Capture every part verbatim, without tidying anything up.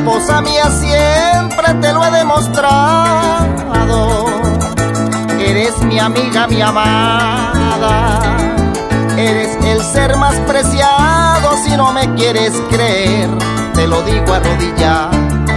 Esposa mía, siempre te lo he demostrado. Eres mi amiga, mi amada. Eres el ser más preciado. Si no me quieres creer, te lo digo arrodillado.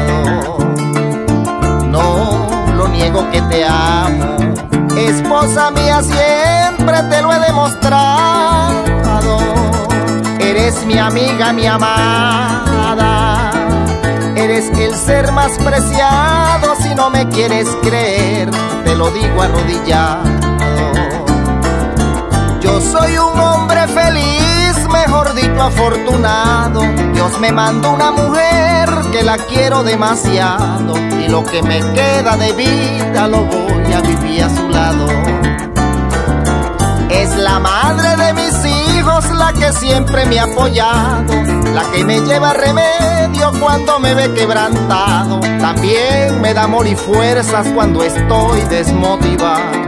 No lo niego que te amo. Esposa mía, siempre te lo he demostrado. Eres mi amiga, mi amada. Eres el ser más preciado. Si no me quieres creer, te lo digo arrodillado. Yo soy un hombre feliz, mejor dicho afortunado. Dios me mandó una mujer que la quiero demasiado, y lo que me queda de vida lo voy a vivir a su lado. Es la madre de mis hijos, la que siempre me ha apoyado, la que me lleva remedio cuando me ve quebrantado. También me da amor y fuerzas cuando estoy desmotivado.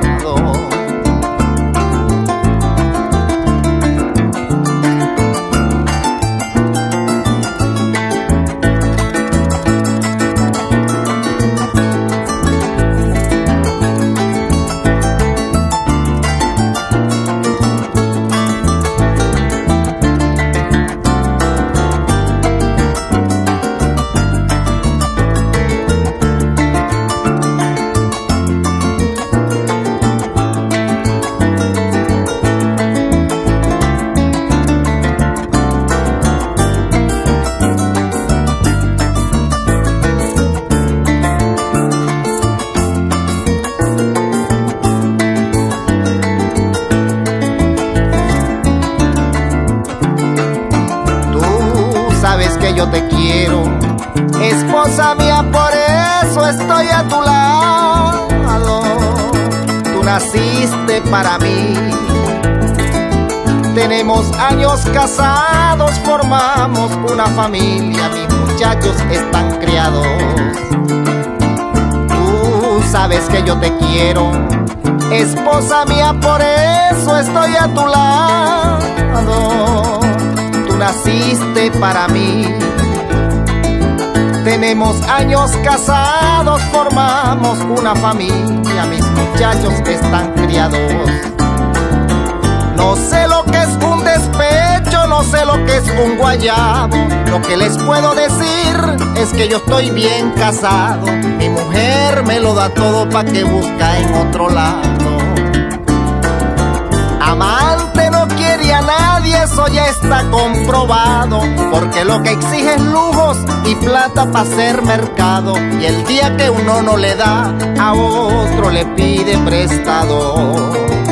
Sabes que yo te quiero, esposa mía, por eso estoy a tu lado. Tú naciste para mí. Tenemos años casados, formamos una familia, mis muchachos están criados. Tú sabes que yo te quiero, esposa mía, por eso estoy a tu lado. Tú naciste para mí. Tenemos años casados, formamos una familia, mis muchachos están criados. No sé lo que es un despecho, no sé lo que es un guayabo. Lo que les puedo decir es que yo estoy bien casado. Mi mujer me lo da todo pa' que busca en otro lado. Amante no quiere a nadie, eso ya está comprobado, porque lo que exige es lujos y plata para hacer mercado, y el día que uno no le da, a otro le pide prestado.